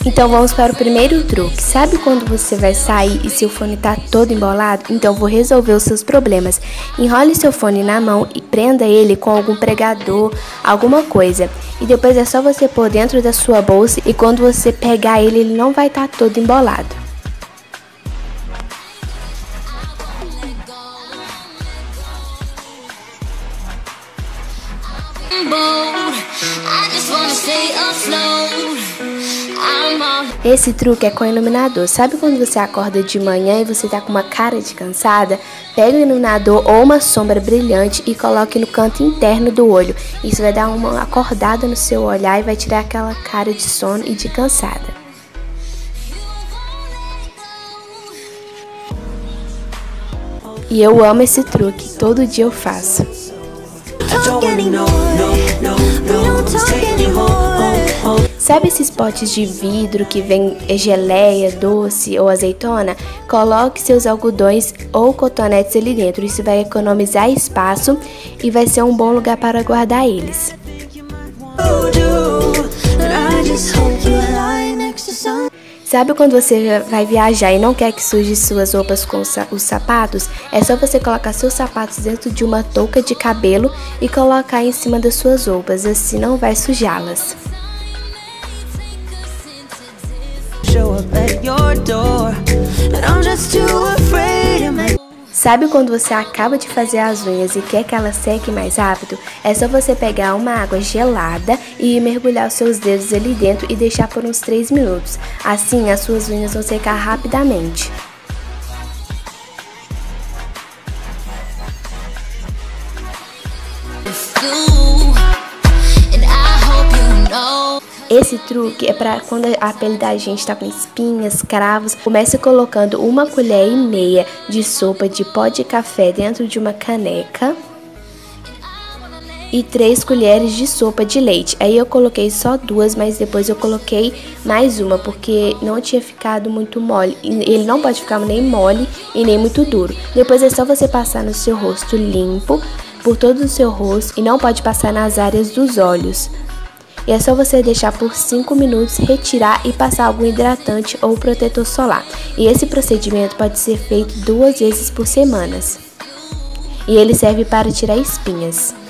Então vamos para o primeiro truque. Sabe quando você vai sair e seu fone tá todo embolado? Então vou resolver os seus problemas. Enrole seu fone na mão e prenda ele com algum pregador, alguma coisa. E depois é só você pôr dentro da sua bolsa e quando você pegar ele, ele não vai estar todo embolado. Esse truque é com iluminador. Sabe quando você acorda de manhã e você tá com uma cara de cansada? Pega o iluminador ou uma sombra brilhante e coloque no canto interno do olho. Isso vai dar uma acordada no seu olhar e vai tirar aquela cara de sono e de cansada. E eu amo esse truque, todo dia eu faço. Sabe esses potes de vidro que vem geleia, doce ou azeitona? Coloque seus algodões ou cotonetes ali dentro. Isso vai economizar espaço e vai ser um bom lugar para guardar eles. Sabe quando você vai viajar e não quer que suje suas roupas com os sapatos? É só você colocar seus sapatos dentro de uma touca de cabelo e colocar em cima das suas roupas, assim não vai sujá-las. Sabe quando você acaba de fazer as unhas e quer que elas sequem mais rápido? É só você pegar uma água gelada e mergulhar os seus dedos ali dentro e deixar por uns 3 minutos. Assim, as suas unhas vão secar rapidamente. Esse truque é para quando a pele da gente está com espinhas, cravos. Comece colocando 1,5 colheres de sopa de pó de café dentro de uma caneca e 3 colheres de sopa de leite. Aí eu coloquei só 2, mas depois eu coloquei mais uma porque não tinha ficado muito mole. Ele não pode ficar nem mole e nem muito duro. Depois é só você passar no seu rosto limpo, por todo o seu rosto e não pode passar nas áreas dos olhos. E é só você deixar por 5 minutos, retirar e passar algum hidratante ou protetor solar. E esse procedimento pode ser feito 2 vezes por semana. E ele serve para tirar espinhas.